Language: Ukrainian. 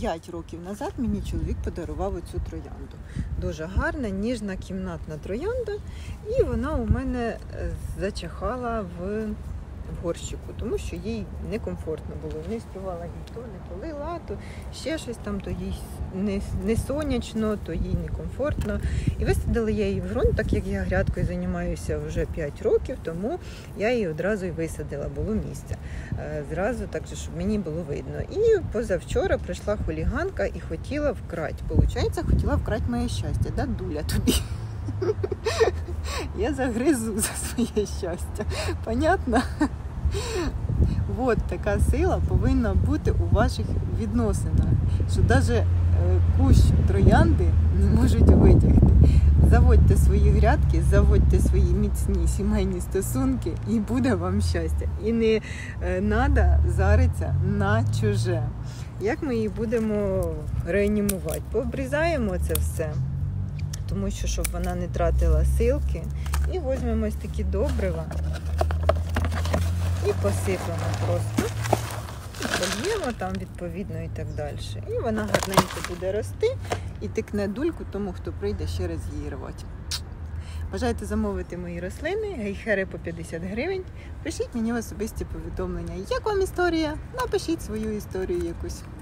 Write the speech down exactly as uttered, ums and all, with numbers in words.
п'ять років назад мені чоловік подарував оцю троянду. Дуже гарна, ніжна кімнатна троянда. І вона у мене зачахала в в горщику, тому що їй некомфортно було. Не співала їй то не полила, то ще щось там, то їй не, не сонячно, то їй некомфортно. І висадила я її в ґрунт, так як я грядкою займаюся вже п'ять років, тому я її одразу і висадила, було місце. Зразу так, щоб мені було видно. І позавчора прийшла хуліганка і хотіла вкрати. Получається, хотіла вкрати моє щастя. Да, Дуля, тобі? Я загризу за своє щастя. Понятно? От така сила повинна бути у ваших відносинах, що навіть кущ троянди не можуть витягти. Заводьте свої грядки, заводьте свої міцні сімейні стосунки і буде вам щастя. І не треба заритися на чуже. Як ми її будемо реанімувати? Пообрізаємо це все, тому що, щоб вона не тратила силки. І візьмемо ось такі добрива і посипемо просто. І польємо там відповідно і так далі. І вона гарненько буде рости і тикне дульку тому, хто прийде ще раз її рвати. Бажаєте замовити мої рослини, гейхери по п'ятдесят гривень. Пишіть мені в особисті повідомлення. Як вам історія? Напишіть свою історію якусь.